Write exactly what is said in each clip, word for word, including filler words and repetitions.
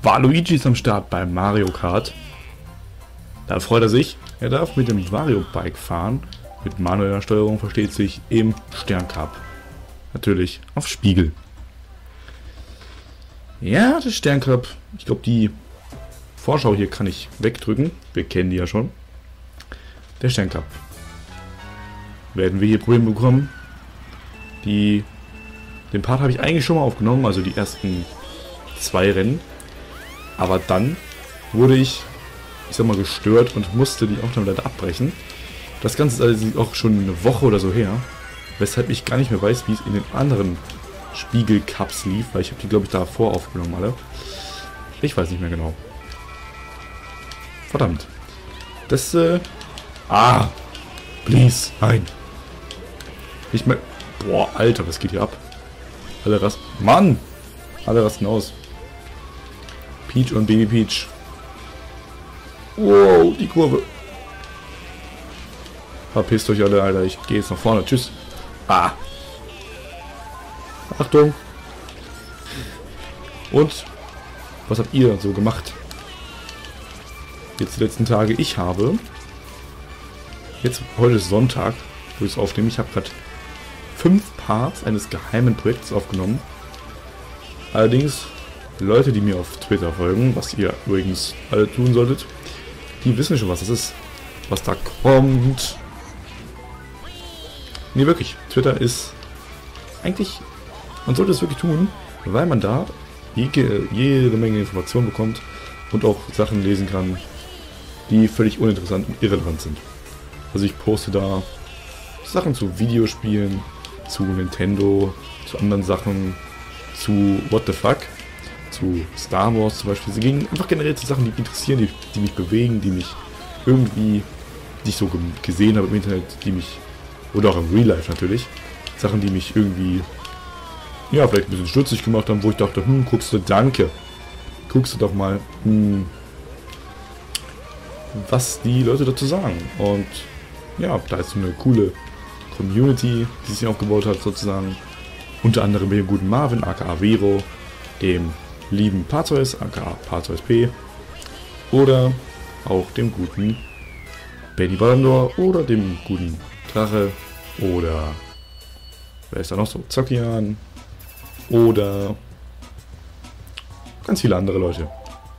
Waluigi ist am Start bei Mario Kart. Da freut er sich. Er darf mit dem Wario Bike fahren. Mit manueller Steuerung, versteht sich, im Sterncup. Natürlich auf Spiegel. Ja, das Sterncup. Ich glaube, die Vorschau hier kann ich wegdrücken. Wir kennen die ja schon. Der Sterncup. Werden wir hier Probleme bekommen. Die, den Part habe ich eigentlich schon mal aufgenommen, also die ersten zwei Rennen. Aber dann wurde ich, ich sag mal, gestört und musste die Aufnahme leider abbrechen. Das Ganze ist also auch schon eine Woche oder so her, weshalb ich gar nicht mehr weiß, wie es in den anderen Spiegel-Cups lief, weil ich habe die, glaube ich, davor aufgenommen alle. Ich weiß nicht mehr genau. Verdammt. Das, äh... Ah! Please! Nein! Nicht mehr... Boah, Alter, was geht hier ab? Alle rasten... Mann! Alle rasten aus. Peach und Baby Peach. Wow, die Kurve. Verpisst euch alle, Alter. Ich gehe jetzt nach vorne. Tschüss. Ah! Achtung! Und? Was habt ihr so gemacht? Jetzt die letzten Tage. Ich habe... Jetzt, heute ist Sonntag, wo ich es aufnehme. Ich habe gerade fünf Parts eines geheimen Projekts aufgenommen. Allerdings, Leute, die mir auf Twitter folgen, was ihr übrigens alle tun solltet, die wissen schon, was das ist. Was da kommt. Nee, wirklich. Twitter ist eigentlich... Man sollte es wirklich tun, weil man da jede, jede Menge Informationen bekommt und auch Sachen lesen kann, die völlig uninteressant und irrelevant sind. Also ich poste da Sachen zu Videospielen, zu Nintendo, zu anderen Sachen, zu What the Fuck, zu Star Wars zum Beispiel. Sie gehen einfach generell zu Sachen, die mich interessieren, die, die mich bewegen, die mich irgendwie, die ich so gesehen habe im Internet, die mich, oder auch im Real Life natürlich, Sachen, die mich irgendwie, ja, vielleicht ein bisschen stutzig gemacht haben, wo ich dachte, hm, guckst du, danke, guckst du doch mal, hm, was die Leute dazu sagen. Und ja, da ist so eine coole Community, die sich aufgebaut hat sozusagen. Unter anderem mit dem guten Marvin, aka Vero, dem lieben Parzeus, aka Parzeus P, oder auch dem guten Benny Ballandor oder dem guten Drache oder wer ist da noch so? Zockian oder ganz viele andere Leute.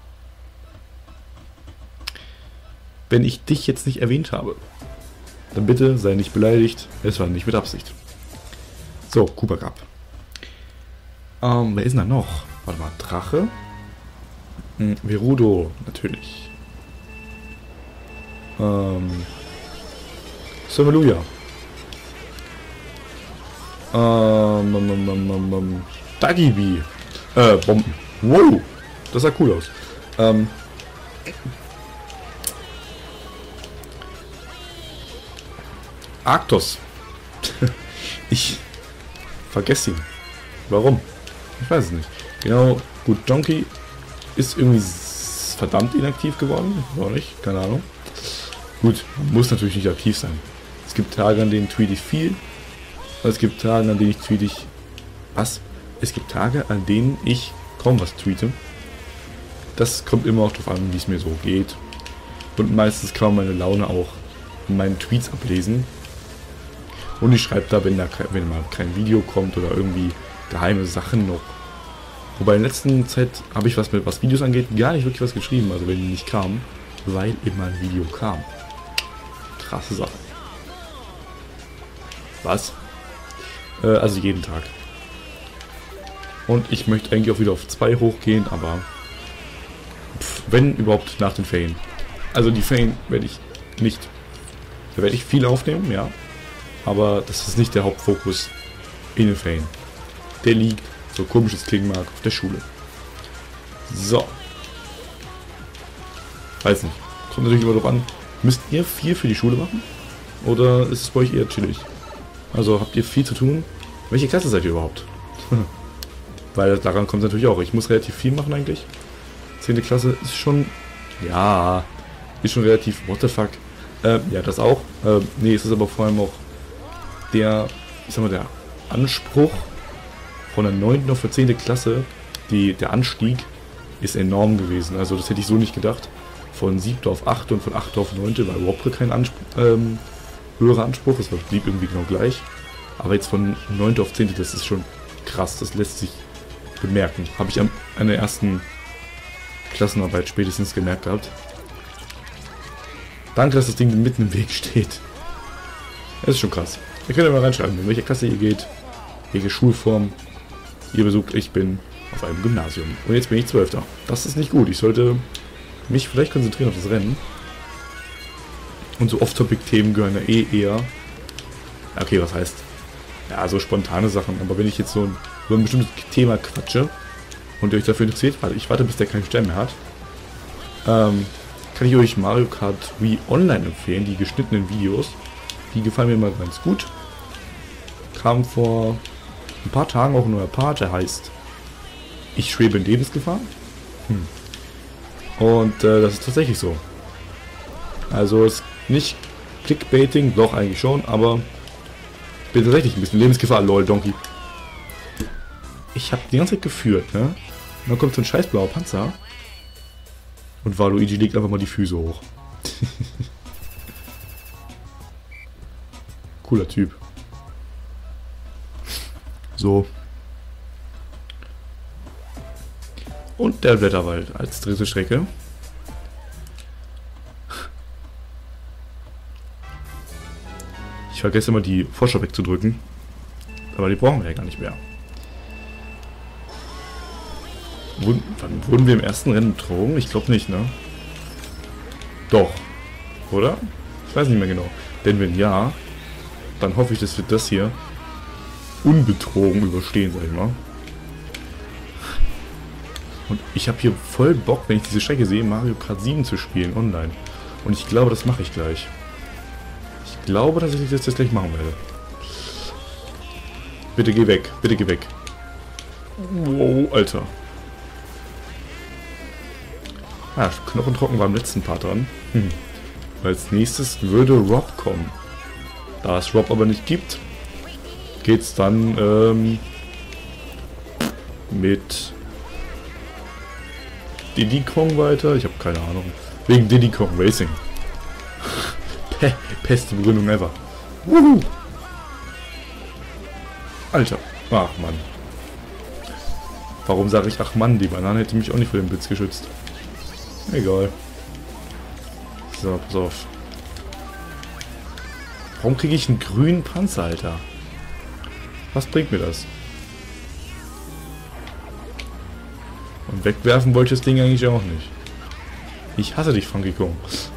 Wenn ich dich jetzt nicht erwähnt habe, dann bitte sei nicht beleidigt, es war nicht mit Absicht. So, Cooper Cup. Ähm, wer ist denn da noch? Warte mal, Drache? Hm, Verudo, natürlich. Ähm, Somaluja. Ähm, ähm, ähm, ähm, ähm, Dagibi. Äh, Bomben. Wow, das sah cool aus. Ähm, Arctos. Ich vergesse ihn. Warum? Ich weiß es nicht. Genau, gut, Donkey ist irgendwie verdammt inaktiv geworden. War nicht, keine Ahnung. Gut, man muss natürlich nicht aktiv sein. Es gibt Tage, an denen tweete ich viel. Es gibt Tage, an denen ich tweete ich... Was? Es gibt Tage, an denen ich kaum was tweete. Das kommt immer auch darauf an, wie es mir so geht. Und meistens kann man meine Laune auch in meinen Tweets ablesen. Und ich schreibe da, wenn da wenn mal kein Video kommt oder irgendwie geheime Sachen noch. Wobei in der letzten Zeit habe ich, was mit was Videos angeht, gar nicht wirklich was geschrieben, also wenn die nicht kamen, weil immer ein Video kam. Krasse Sache. Was? Äh, also jeden Tag. Und ich möchte eigentlich auch wieder auf zwei hochgehen, aber pff, wenn überhaupt nach den Ferien. Also die Ferien werde ich nicht, da werde ich viel aufnehmen, ja. Aber das ist nicht der Hauptfokus in den Ferien. Der liegt, so komisch es klingen mag, auf der Schule. So. Weiß nicht. Kommt natürlich immer drauf an. Müsst ihr viel für die Schule machen? Oder ist es bei euch eher chillig? Also habt ihr viel zu tun? Welche Klasse seid ihr überhaupt? Weil daran kommt es natürlich auch. Ich muss relativ viel machen eigentlich. zehnte Klasse ist schon... Ja. Ist schon relativ... What the fuck? Äh, ja, das auch. Äh, nee, es ist aber vor allem auch der, ich sag mal, der Anspruch von der neunten auf die zehnte Klasse, die, der Anstieg ist enorm gewesen. Also das hätte ich so nicht gedacht. Von siebter auf achte und von achte auf neunte war überhaupt kein Anspruch, ähm, höherer Anspruch. Es blieb irgendwie genau gleich. Aber jetzt von neunte auf zehnte, das ist schon krass. Das lässt sich bemerken. Habe ich an der ersten Klassenarbeit spätestens gemerkt gehabt. Danke, dass das Ding mitten im Weg steht. Das ist schon krass. Ihr könnt ja mal reinschreiben, in welcher Klasse ihr geht, welche Schulform ihr besucht. Ich bin auf einem Gymnasium. Und jetzt bin ich Zwölfter. Das ist nicht gut. Ich sollte mich vielleicht konzentrieren auf das Rennen. Und so Off-Topic-Themen gehören ja eh eher. Okay, was heißt? Ja, so spontane Sachen. Aber wenn ich jetzt so ein, so ein bestimmtes Thema quatsche und ihr euch dafür interessiert, warte, ich warte, bis der keinen Stern mehr hat, ähm, kann ich euch Mario Kart Wii Online empfehlen, die geschnittenen Videos. Die gefallen mir mal ganz gut. Kam vor ein paar Tagen auch ein neuer Part, der heißt Ich schwebe in Lebensgefahr. Hm. Und äh, das ist tatsächlich so. Also ist nicht Clickbaiting, doch eigentlich schon, aber ich bin tatsächlich ein bisschen Lebensgefahr, lol, Donkey. Ich habe die ganze Zeit geführt, ne? Und dann kommt so ein scheiß blauer Panzer und Waluigi legt einfach mal die Füße hoch. Cooler Typ. So. Und der Blätterwald als dritte Strecke. Ich vergesse immer die Forscher wegzudrücken. Aber die brauchen wir ja gar nicht mehr. Wurden, wann wurden wir im ersten Rennen betrogen? Ich glaube nicht, ne? Doch. Oder? Ich weiß nicht mehr genau. Denn wenn ja, dann hoffe ich, dass wir das hier unbetrogen überstehen, sag ich mal. Und ich habe hier voll Bock, wenn ich diese Strecke sehe, Mario Kart sieben zu spielen online. Und ich glaube, das mache ich gleich. Ich glaube, dass ich das jetzt gleich machen werde. Bitte geh weg, bitte geh weg. Wow, Alter. Ah, Knochentrocken war im letzten Part dran. Hm. Als nächstes würde Rob kommen. Da es Rob aber nicht gibt, geht's dann ähm, mit Diddy Kong weiter. Ich habe keine Ahnung. Wegen Diddy Kong Racing. Pe beste Begründung ever. Wuhu. Alter. Ach Mann. Warum sage ich ach Mann? Die Banane hätte mich auch nicht vor dem Blitz geschützt. Egal. So, pass auf. Warum kriege ich einen grünen Panzer, Alter? Was bringt mir das? Und wegwerfen wollte ich das Ding eigentlich auch nicht. Ich hasse dich, Funky Kong.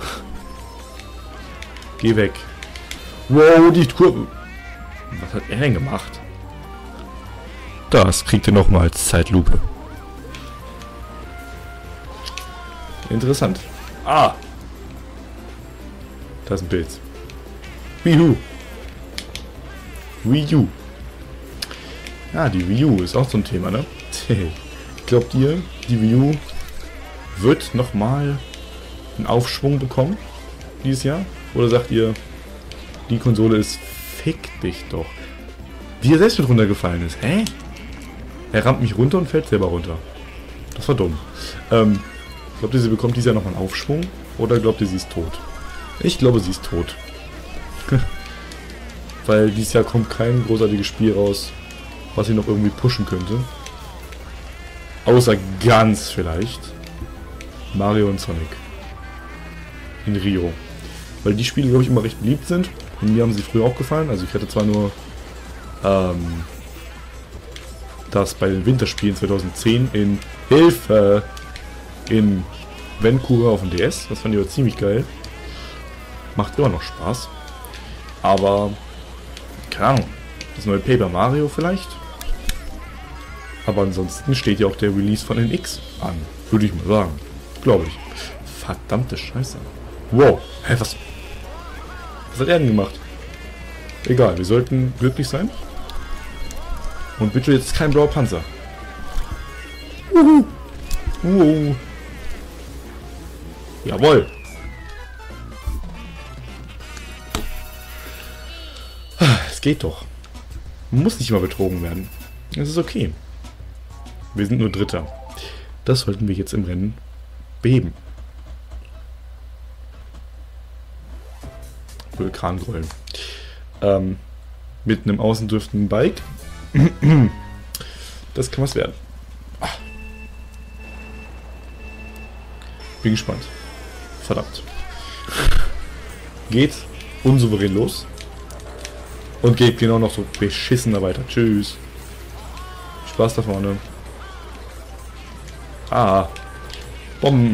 Geh weg. Wow, die Kurve. Was hat er denn gemacht? Das kriegt ihr nochmal als Zeitlupe. Interessant. Ah! Da ist ein Pilz. Wii U. Wii U. Ja, die Wii U ist auch so ein Thema, ne? Glaubt ihr, die Wii U wird nochmal einen Aufschwung bekommen dieses Jahr? Oder sagt ihr, die Konsole ist fick dich doch. Wie er selbst mit runtergefallen ist. Hä? Er rammt mich runter und fällt selber runter. Das war dumm. Ähm, glaubt ihr, sie bekommt dieses Jahr nochmal einen Aufschwung? Oder glaubt ihr, sie ist tot? Ich glaube, sie ist tot. Weil dieses Jahr kommt kein großartiges Spiel raus, was sie noch irgendwie pushen könnte. Außer ganz vielleicht Mario und Sonic. In Rio. Weil die Spiele, glaube ich, immer recht beliebt sind. Und mir haben sie früher auch gefallen. Also ich hatte zwar nur ähm, das bei den Winterspielen zweitausendzehn in Hilfe in Vancouver auf dem D S. Das fand ich aber ziemlich geil. Macht immer noch Spaß. Aber keine Ahnung. Das neue Paper Mario vielleicht. Aber ansonsten steht ja auch der Release von N X an. Würde ich mal sagen. Glaube ich. Verdammte Scheiße. Wow. Hä, was? Was hat er denn gemacht? Egal, wir sollten glücklich sein. Und bitte jetzt kein blauer Panzer. Uhu. Uhu. Jawohl. Es geht doch. Man muss nicht immer betrogen werden. Es ist okay. Wir sind nur Dritter. Das sollten wir jetzt im Rennen beheben. Vulkangrollen. Ähm, mit einem außendriftenden Bike. Das kann was werden. Ach. Bin gespannt. Verdammt. Geht unsouverän los. Und geht genau noch so beschissener weiter. Tschüss. Spaß da vorne. Ah. Bomben.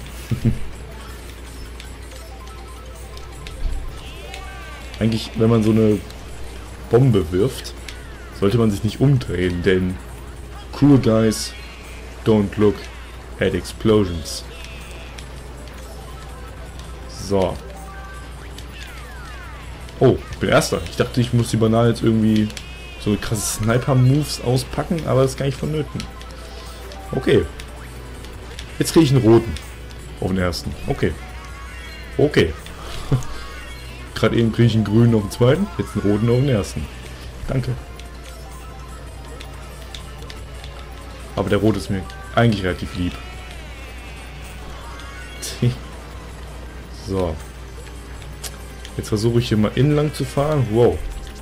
Eigentlich, wenn man so eine Bombe wirft, sollte man sich nicht umdrehen, denn cool guys don't look at explosions. So. Oh, ich bin Erster. Ich dachte, ich muss die Banane jetzt irgendwie so krasse Sniper-Moves auspacken, aber das ist gar nicht vonnöten. Okay. Jetzt kriege ich einen roten auf den ersten. Okay. Okay. Gerade eben kriege ich einen grünen auf den zweiten, jetzt einen roten auf den ersten. Danke. Aber der rote ist mir eigentlich relativ lieb. So. Jetzt versuche ich hier mal innen lang zu fahren. Wow.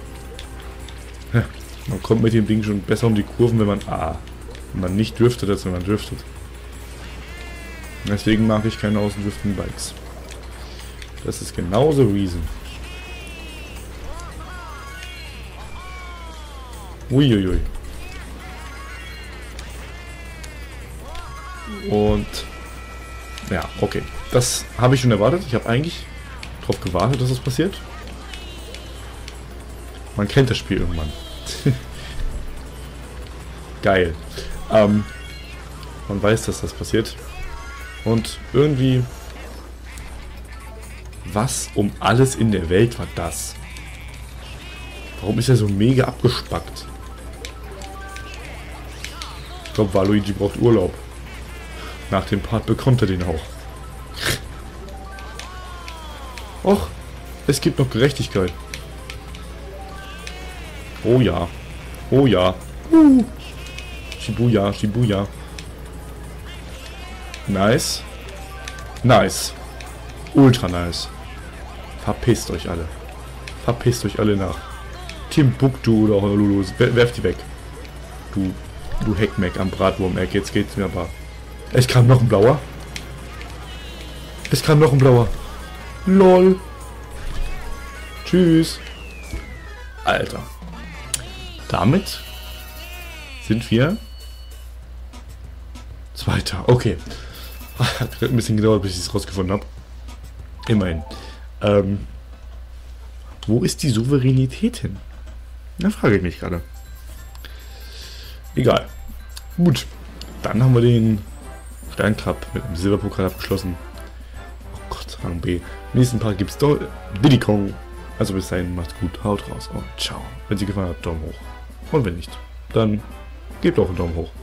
Man kommt mit dem Ding schon besser um die Kurven, wenn man, ah, wenn man nicht driftet, als wenn man driftet. Deswegen mag ich keine außendriftenden Bikes. Das ist genauso Reason. Uiuiui. Und ja, okay. Das habe ich schon erwartet. Ich habe eigentlich darauf gewartet, dass das passiert. Man kennt das Spiel irgendwann. Geil. Ähm, man weiß, dass das passiert. Und irgendwie... Was um alles in der Welt war das? Warum ist er so mega abgespackt? Ich glaube, Waluigi braucht Urlaub. Nach dem Part bekommt er den auch. Och, es gibt noch Gerechtigkeit. Oh ja. Oh ja. Uh. Shibuya, Shibuya. Nice. Nice. Ultra nice. Verpisst euch alle. Verpisst euch alle nach Timbuktu oder Honolulu. Werft die weg. Du, du Heckmeck am Bratwurm-Eck. Jetzt geht's mir aber. Es kam noch ein blauer. Es kam noch ein blauer. LOL. Tschüss. Alter. Damit sind wir Zweiter. Okay. Hat ein bisschen gedauert, bis ich es rausgefunden habe. Immerhin. Ähm, wo ist die Souveränität hin? Da frage ich mich gerade. Egal. Gut. Dann haben wir den Sterncup mit dem Silberpokal abgeschlossen. Oh Gott, Rang B. Im nächsten Part gibt es Diddy Kong. Also bis dahin, macht's gut, haut raus und ciao. Wenn es dir gefallen hat, Daumen hoch. Und wenn nicht, dann gebt auch einen Daumen hoch.